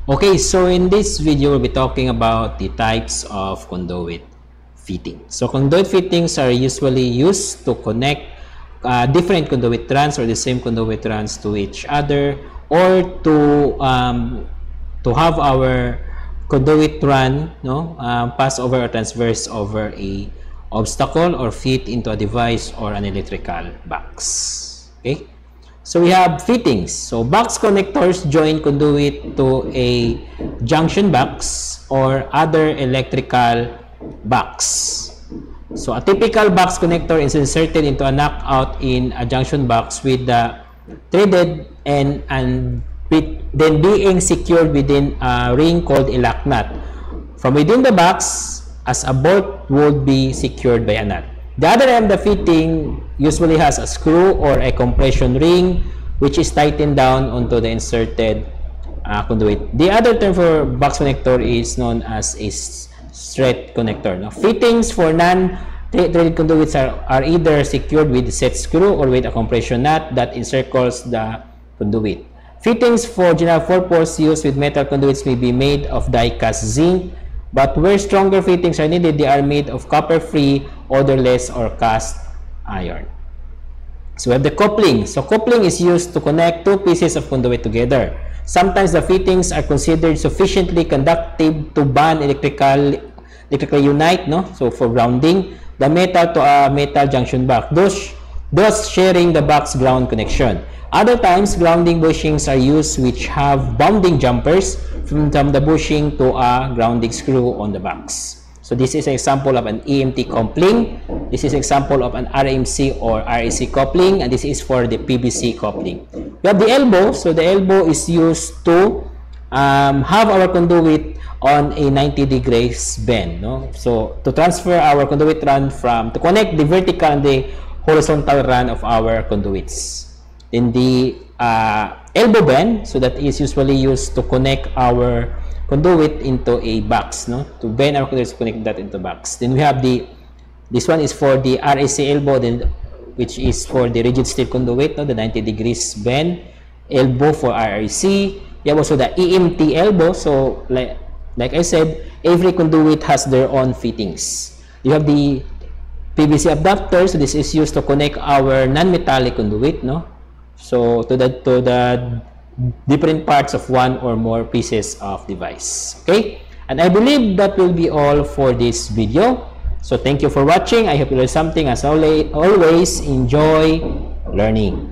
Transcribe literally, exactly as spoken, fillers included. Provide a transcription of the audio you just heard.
Okay, so in this video, we'll be talking about the types of conduit fitting. So conduit fittings are usually used to connect uh, different conduit strands or the same conduit strands to each other, or to um, to have our conduit run no um, pass over or transverse over a obstacle or fit into a device or an electrical box. Okay. So we have fittings. So box connectors join conduit to a junction box or other electrical box. So a typical box connector is inserted into a knockout in a junction box with the threaded end and then being secured within a ring called a lock nut. From within the box, as a bolt would be secured by a nut. The other end of the fitting usually has a screw or a compression ring which is tightened down onto the inserted uh, conduit. The other term for box connector is known as a straight connector. Now, fittings for non-threaded conduits are, are either secured with a set screw or with a compression nut that encircles the conduit. Fittings for general purpose use with metal conduits may be made of die-cast zinc, but where stronger fittings are needed, they are made of copper-free, odorless, or cast iron. So we have the coupling. So coupling is used to connect two pieces of conduit together. Sometimes the fittings are considered sufficiently conductive to bond electrical, electrically unite, no? So for grounding the metal to a metal junction box, those, those sharing the box ground connection. Other times, grounding bushings are used which have bonding jumpers from, from the bushing to a grounding screw on the box. So this is an example of an E M T coupling. This is an example of an R M C or R A C coupling, and this is for the P V C coupling. We have the elbow. So the elbow is used to um, have our conduit on a ninety degrees bend. No? So to transfer our conduit run from, to connect the vertical and the horizontal run of our conduits. In the uh, elbow bend, so that is usually used to connect our conduit into a box, no? To bend our conduit to connect that into box. Then we have the, this one is for the R A C elbow, then which is for the rigid steel conduit, no? The ninety degrees bend elbow for R A C. You have also the E M T elbow. So like like I said, every conduit has their own fittings. You have the P V C adapter. So this is used to connect our non-metallic conduit, no? So to the to the different parts of one or more pieces of device. Okay, and I believe that will be all for this video. So thank you for watching. I hope you learned something. As always, always enjoy learning.